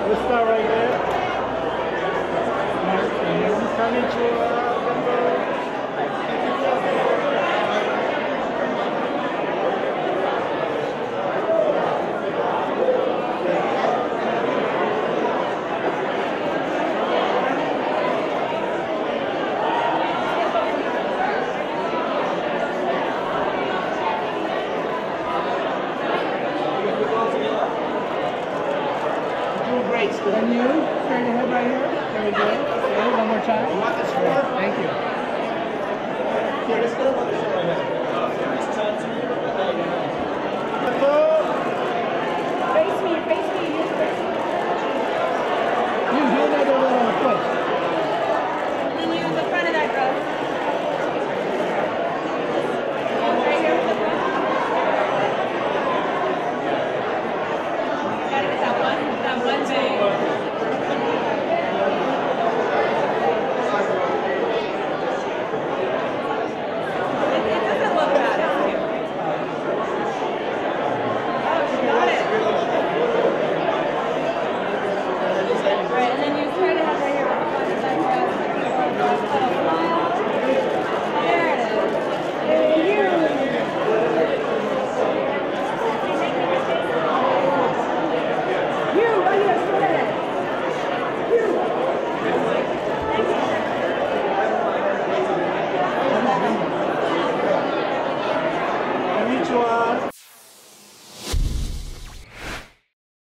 Let's start right there. Konnichiwa. And you, turn your head right here. Very good. Okay, one more time. Thank you.